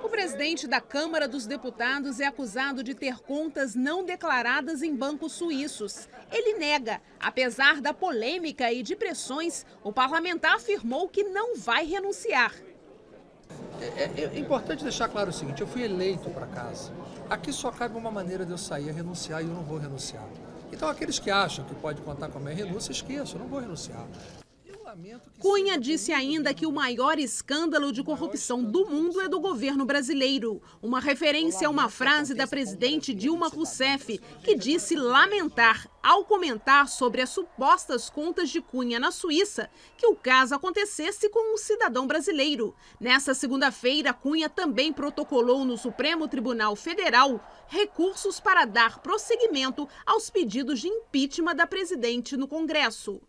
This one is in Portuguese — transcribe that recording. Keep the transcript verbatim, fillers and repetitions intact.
O presidente da Câmara dos Deputados é acusado de ter contas não declaradas em bancos suíços. Ele nega. Apesar da polêmica e de pressões, o parlamentar afirmou que não vai renunciar. É, é, é importante deixar claro o seguinte, eu fui eleito para casa. Aqui só cabe uma maneira de eu sair, é renunciar, e eu não vou renunciar. Então aqueles que acham que pode contar com a minha renúncia, esqueçam, eu não vou renunciar. Cunha disse ainda que o maior escândalo de corrupção do mundo é do governo brasileiro. Uma referência a uma frase da presidente Dilma Rousseff, que disse lamentar, ao comentar sobre as supostas contas de Cunha na Suíça, que o caso acontecesse com um cidadão brasileiro. Nessa segunda-feira, Cunha também protocolou no Supremo Tribunal Federal recursos para dar prosseguimento aos pedidos de impeachment da presidente no Congresso.